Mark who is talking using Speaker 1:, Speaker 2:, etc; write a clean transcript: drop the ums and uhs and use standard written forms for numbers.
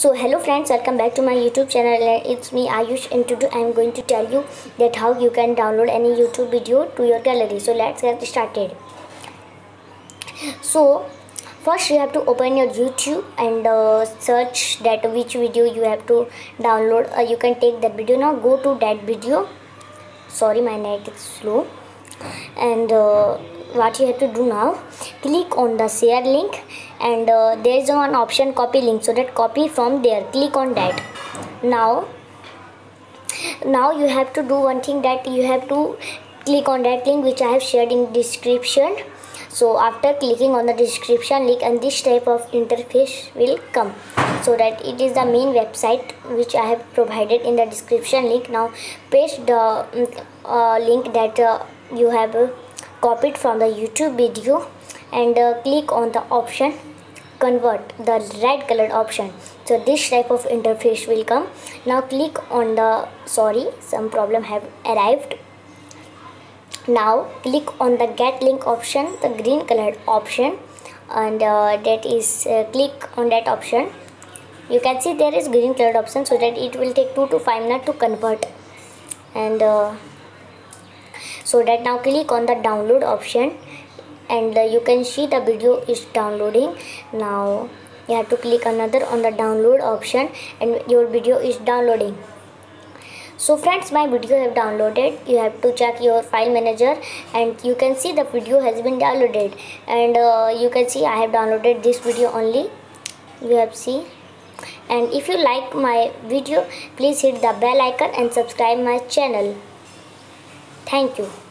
Speaker 1: So hello friends, welcome back to my YouTube channel. It's me Ayush, and today I am going to tell you that how you can download any YouTube video to your gallery. So let's get started. So first you have to open your YouTube and search that which video you have to download. You can take that video. Now go to that video. Sorry, my net is slow. And what you have to do now, click on the share link, and there is one option copy link, so that copy from there, click on that. Now you have to do one thing, that you have to click on that link which I have shared in description. So after clicking on the description link, and this type of interface will come, so that it is the main website which I have provided in the description link. Now paste the link that you have copied from the YouTube video, and click on the option convert, the red colored option. So this type of interface will come. Now click on the, sorry, some problem have arrived. Now click on the get link option, the green colored option, and that is click on that option. You can see there is green colored option, so that it will take 2 to 5 minutes to convert. And so that now click on the download option, and you can see the video is downloading. Now you have to click another on the download option, and your video is downloading. So friends, my video have downloaded. You have to check your file manager, and you can see the video has been downloaded. And you can see I have downloaded this video only. You have seen. And if you like my video, please hit the bell icon and subscribe my channel. Thank you.